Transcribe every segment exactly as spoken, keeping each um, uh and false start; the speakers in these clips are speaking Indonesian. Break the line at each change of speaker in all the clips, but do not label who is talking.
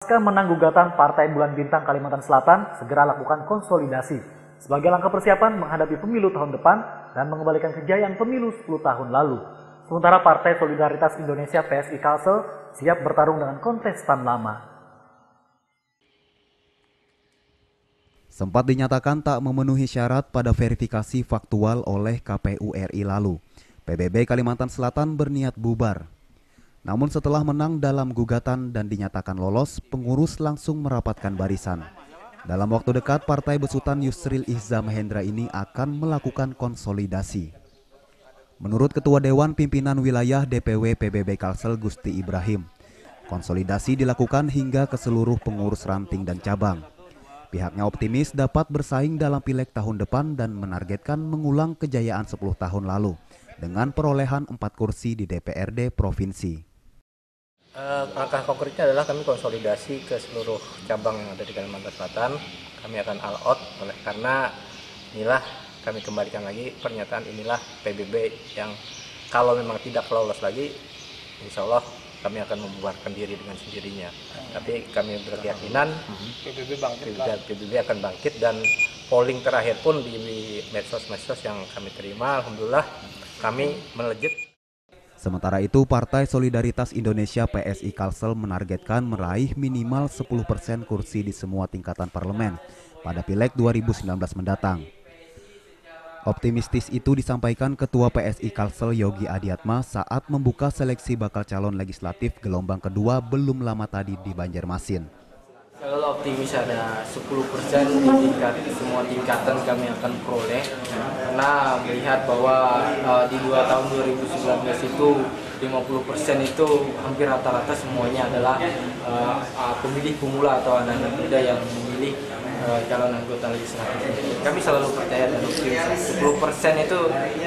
Pasca menang gugatan Partai Bulan Bintang Kalimantan Selatan, segera lakukan konsolidasi sebagai langkah persiapan menghadapi pemilu tahun depan dan mengembalikan kejayaan pemilu sepuluh tahun lalu. Sementara Partai Solidaritas Indonesia P S I Kalsel siap bertarung dengan kontestan lama.
Sempat dinyatakan tak memenuhi syarat pada verifikasi faktual oleh K P U R I lalu, P B B Kalimantan Selatan berniat bubar. Namun setelah menang dalam gugatan dan dinyatakan lolos, pengurus langsung merapatkan barisan. Dalam waktu dekat, Partai Besutan Yusril Ihza Mahendra ini akan melakukan konsolidasi. Menurut Ketua Dewan Pimpinan Wilayah D P W P B B Kalsel Gusti Ibrahim, konsolidasi dilakukan hingga ke seluruh pengurus ranting dan cabang. Pihaknya optimis dapat bersaing dalam pileg tahun depan dan menargetkan mengulang kejayaan sepuluh tahun lalu dengan perolehan empat kursi di D P R D provinsi.
Uh, langkah konkretnya adalah kami konsolidasi ke seluruh cabang yang ada di Kalimantan Selatan. Kami akan all out oleh karena inilah kami kembalikan lagi pernyataan inilah P B B yang kalau memang tidak lolos lagi, insya Allah kami akan membubarkan diri dengan sendirinya. Tapi kami berkeyakinan P B B bangkit, P B B akan bangkit dan polling terakhir pun di medsos-medsos yang kami terima, alhamdulillah kami melejit.
Sementara itu, Partai Solidaritas Indonesia P S I Kalsel menargetkan meraih minimal sepuluh persen kursi di semua tingkatan parlemen pada Pileg dua ribu sembilan belas mendatang. Optimistis itu disampaikan Ketua P S I Kalsel Yogi Adiatma saat membuka seleksi bakal calon legislatif gelombang kedua belum lama tadi di Banjarmasin.
Kalau optimis ada sepuluh persen di tingkat semua tingkatan kami akan peroleh, karena melihat bahwa uh, di dua tahun dua ribu sembilan belas itu lima puluh persen itu hampir rata-rata semuanya adalah uh, uh, pemilih pemula atau anak-anak muda yang memilih uh, calon anggota legislatif. Kami selalu percaya dan optimis sepuluh persen itu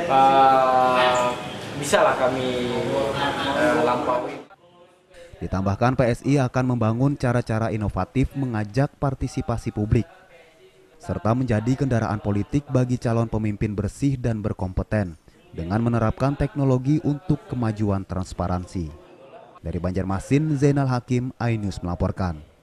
uh, bisalah kami uh, lampaui.
Ditambahkan P S I akan membangun cara-cara inovatif mengajak partisipasi publik, serta menjadi kendaraan politik bagi calon pemimpin bersih dan berkompeten, dengan menerapkan teknologi untuk kemajuan transparansi. Dari Banjarmasin, Zainal Hakim, iNews melaporkan.